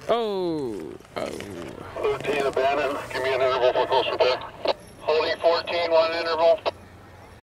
Oh. Oh. 13 abandoned. Give me an interval for close attack. Holding 14, one interval.